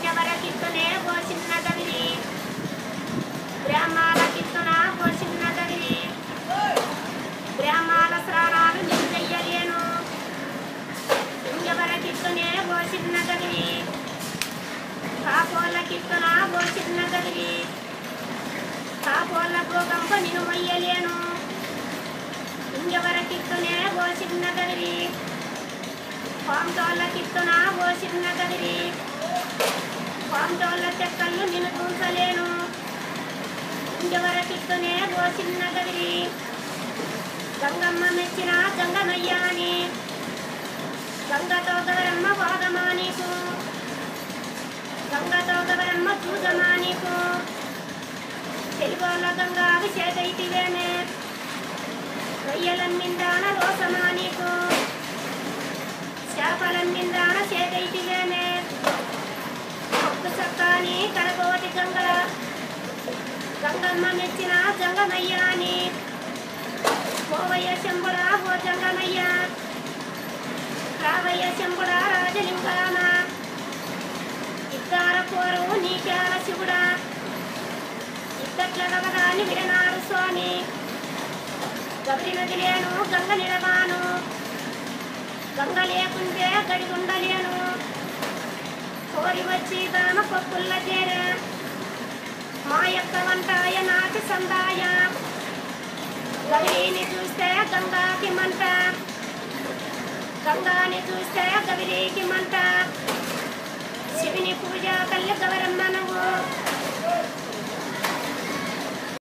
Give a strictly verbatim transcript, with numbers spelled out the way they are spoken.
ఇంకెవరకిస్తునే ఓ చిన్న గవిరి బ్రహ్మాలకిస్తున్నా ఓ చిన్న గవిరి బ్రహ్మాల స్నానాలు నేను చెయ్యలేను ఇంకెవరకిస్తునే ఓ చిన్న గవిరి కాపోళ్ళకిస్తున్నా ఓ చిన్న గవిరి కాపోళ్ళ భోగంప నేను మొయ్యలేను ఇంకెవరకిస్తునే ఓ చిన్న గవిరి పాంటోళ్ళకిస్తున్నా ఓ చిన్న గవిరి పాంటోళ్ళ చెక్కళ్ళు నేను చూసలేను ఇంకెవరకిస్తునే ఓ చిన్న గవిరి గంగమ్మ మెచ్చిన గంగమయ్యా అని గంగతో గవరమ్మ వాదమా నీకు గంగతో గవరమ్మ చూదమా నీకు తెలుగోళ్ళ గంగా అభిషేకైతివేమే రొయ్యలన్నిందాన రోసమా నీకు చేపలన్నిందాన చేకైతివేమే ఒక్క చక్కాని కడకోటి గంగల గంగమ్మ మెచ్చిన గంగమయ్యా అని పోవయ్య శంబుడా ఓ జంగమయ్య రావయ్య శంబుడా రాజలింగామ ఇద్దార కోరు నీకేల శివుడా ఇద్దట్ల గవగాని విడనాడు స్వామి గౌరి నది లేను గంగ నిలవాను గంగ లేకుంటే గడిగుండలేను కోరి వచ్చి దామ కొప్పుల్ల చేరే మా యొక్క వంటాయ నాటి సందాయ గౌరీని చూస్తే గంగాకి మంట గంగాని చూస్తే గౌరీకి మంట శివుని పూజ తల్లి గౌరమ్మ నువ్వు